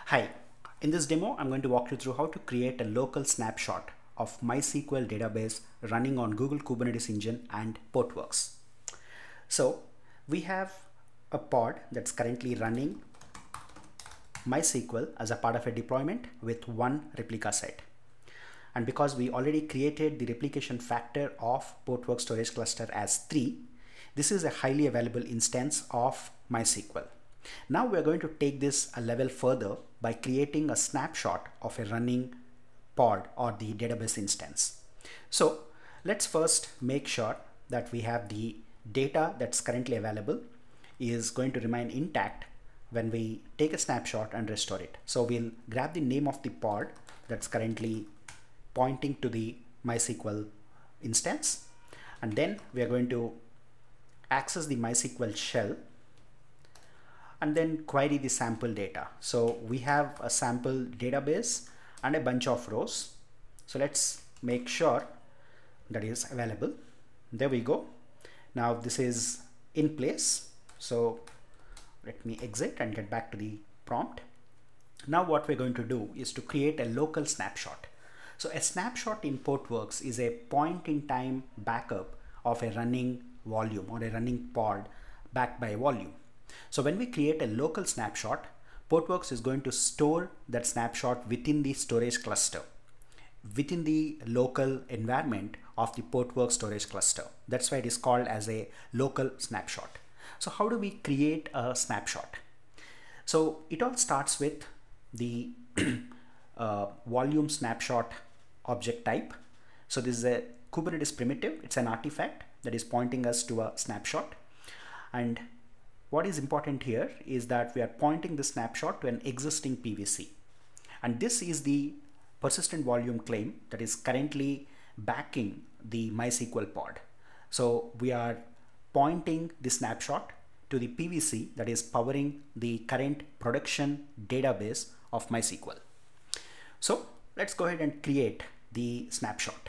Hi, in this demo, I'm going to walk you through how to create a local snapshot of MySQL database running on Google Kubernetes Engine and Portworx. So we have a pod that's currently running MySQL as a part of a deployment with one replica set. And because we already created the replication factor of Portworx storage cluster as 3, this is a highly available instance of MySQL. Now we're going to take this a level further by creating a snapshot of a running pod or the database instance. So let's first make sure that we have the data that's currently available is going to remain intact when we take a snapshot and restore it. So we'll grab the name of the pod that's currently pointing to the MySQL instance, and then we are going to access the MySQL shell and then query the sample data. So we have a sample database and a bunch of rows. So let's make sure that is available. There we go. Now this is in place. So let me exit and get back to the prompt. Now what we're going to do is to create a local snapshot. So a snapshot in Portworx is a point in time backup of a running volume or a running pod backed by a volume. So when we create a local snapshot, Portworx is going to store that snapshot within the storage cluster, within the local environment of the Portworx storage cluster. That's why it is called as a local snapshot. So how do we create a snapshot? So it all starts with the volume snapshot object type. So this is a Kubernetes primitive. It's an artifact that is pointing us to a snapshot. And what is important here is that we are pointing the snapshot to an existing PVC. And this is the persistent volume claim that is currently backing the MySQL pod. So we are pointing the snapshot to the PVC that is powering the current production database of MySQL. So let's go ahead and create the snapshot.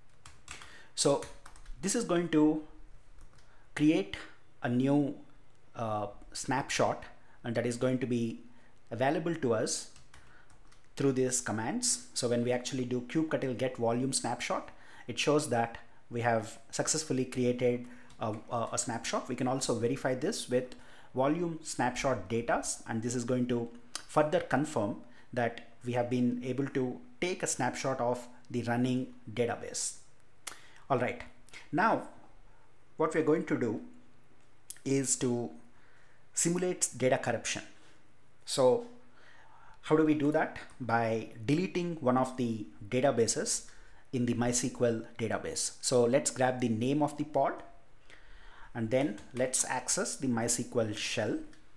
So this is going to create a new snapshot, and that is going to be available to us through these commands. So when we actually do kubectl get volume snapshot, it shows that we have successfully created a snapshot. We can also verify this with volume snapshot data, and this is going to further confirm that we have been able to take a snapshot of the running database. All right, now what we're going to do is to simulate data corruption. So how do we do that? By deleting one of the databases in the MySQL database. So let's grab the name of the pod and then let's access the MySQL shell.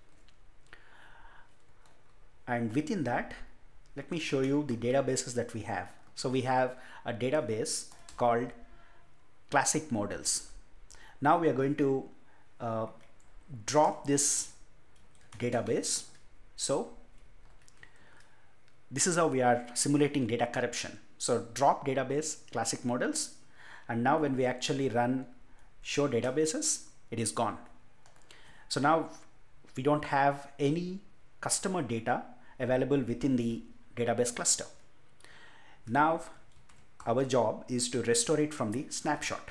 And within that, let me show you the databases that we have. So we have a database called classic models. Now we are going to drop this database. So this is how we are simulating data corruption. So drop database classic models, and now when we actually run show databases, it is gone. So now we don't have any customer data available within the database cluster. Now our job is to restore it from the snapshot.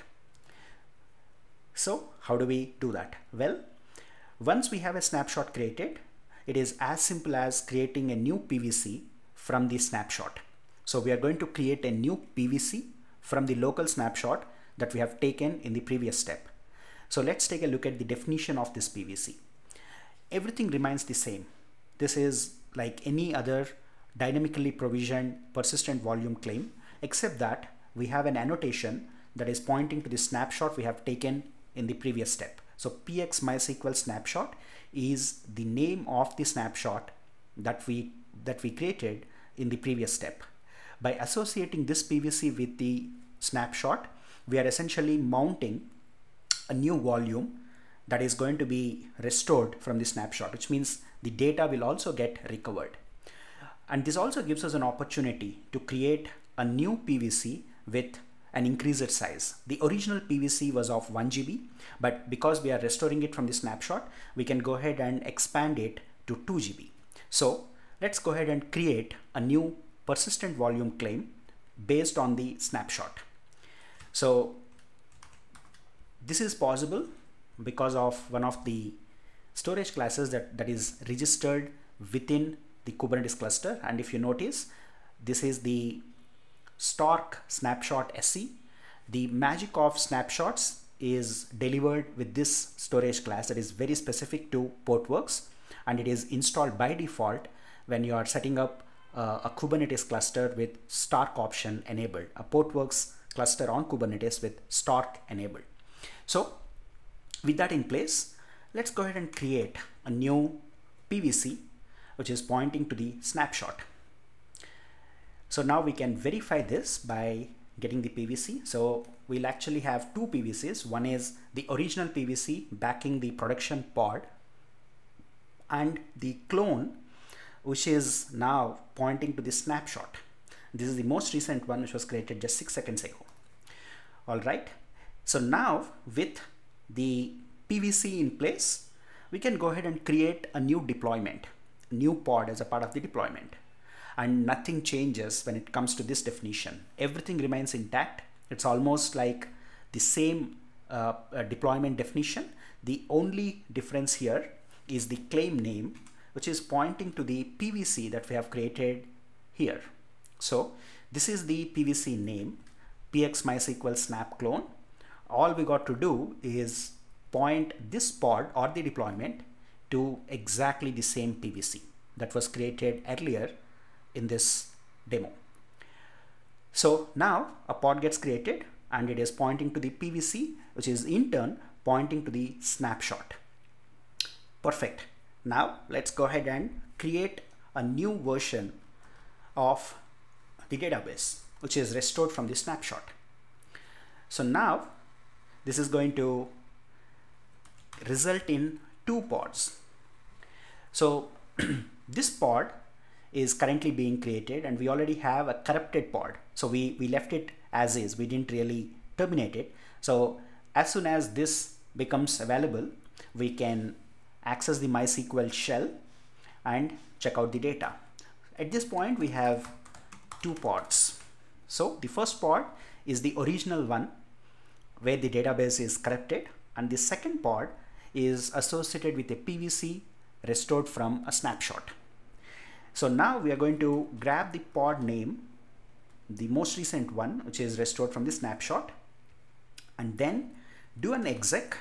So how do we do that? Well, once we have a snapshot created, it is as simple as creating a new PVC from the snapshot. So we are going to create a new PVC from the local snapshot that we have taken in the previous step. So let's take a look at the definition of this PVC. Everything remains the same. This is like any other dynamically provisioned persistent volume claim, except that we have an annotation that is pointing to the snapshot we have taken in the previous step. So px MySQL snapshot is the name of the snapshot that we created in the previous step. By associating this PVC with the snapshot, we are essentially mounting a new volume that is going to be restored from the snapshot, which means the data will also get recovered. And this also gives us an opportunity to create a new PVC with an increased size. The original PVC was of 1 GB, but because we are restoring it from the snapshot, we can go ahead and expand it to 2 GB. So let's go ahead and create a new persistent volume claim based on the snapshot. So this is possible because of one of the storage classes that is registered within the Kubernetes cluster. And if you notice, this is the Stark Snapshot SC. The magic of snapshots is delivered with this storage class that is very specific to Portworx, and it is installed by default when you are setting up a Kubernetes cluster with Stark option enabled, a Portworx cluster on Kubernetes with Stark enabled. So with that in place, let's go ahead and create a new PVC which is pointing to the snapshot. So now we can verify this by getting the PVC. So we'll actually have two PVCs. One is the original PVC backing the production pod, and the clone which is now pointing to the snapshot. This is the most recent one which was created just 6 seconds ago. All right. So now with the PVC in place, we can go ahead and create a new deployment, new pod as a part of the deployment. And nothing changes when it comes to this definition. Everything remains intact. It's almost like the same deployment definition. The only difference here is the claim name, which is pointing to the PVC that we have created here. So this is the PVC name, px MySQL snap clone. All we got to do is point this pod or the deployment to exactly the same PVC that was created earlier in this demo. So now a pod gets created and it is pointing to the PVC, which is in turn pointing to the snapshot. Perfect. Now let's go ahead and create a new version of the database, which is restored from the snapshot. So now this is going to result in two pods. So this pod is currently being created, and we already have a corrupted pod. So we left it as is. We didn't really terminate it. So as soon as this becomes available, we can access the MySQL shell and check out the data. At this point, we have two pods. So the first pod is the original one where the database is corrupted, and the second pod is associated with a PVC restored from a snapshot. So now we are going to grab the pod name, the most recent one, which is restored from the snapshot, and then do an exec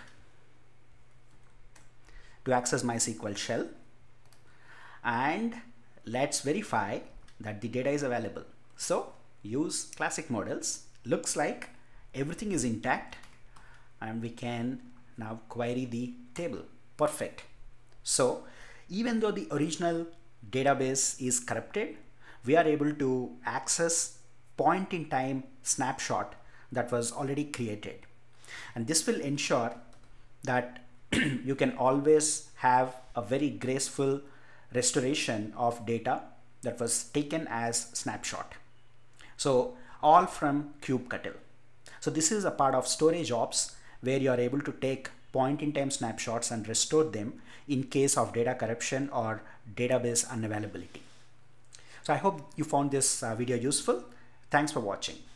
to access MySQL shell, and let's verify that the data is available. So use classic models. Looks like everything is intact, and we can now query the table. Perfect. So even though the original database is corrupted, we are able to access point in time snapshot that was already created. And this will ensure that you can always have a very graceful restoration of data that was taken as snapshot. So all from kubectl. So this is a part of storage ops where you are able to take point in time snapshots and restore them in case of data corruption or database unavailability. So I hope you found this video useful. Thanks for watching.